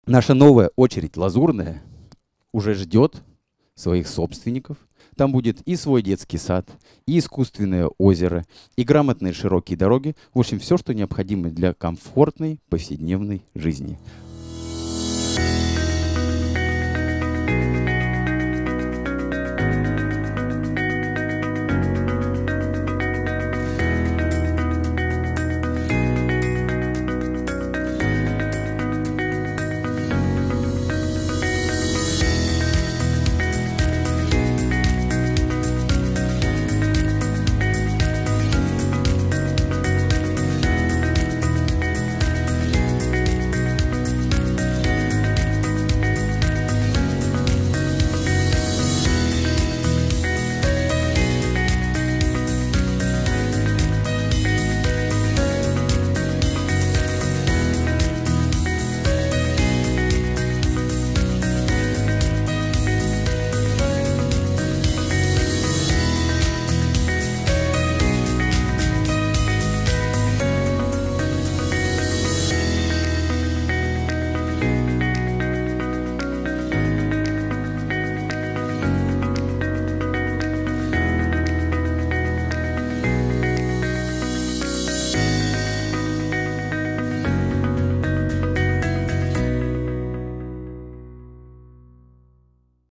Наша новая очередь лазурная уже ждет своих собственников. Там будет и свой детский сад, и искусственное озеро, и грамотные широкие дороги. В общем, все, что необходимо для комфортной повседневной жизни.